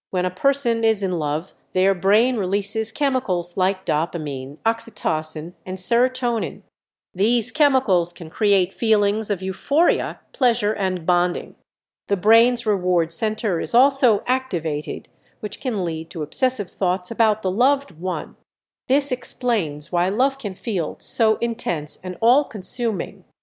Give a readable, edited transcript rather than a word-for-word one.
When a person is in love, their brain releases chemicals like dopamine, oxytocin, and serotonin. These chemicals can create feelings of euphoria, pleasure, and bonding. The brain's reward center is also activated, which can lead to obsessive thoughts about the loved one. This explains why love can feel so intense and all-consuming.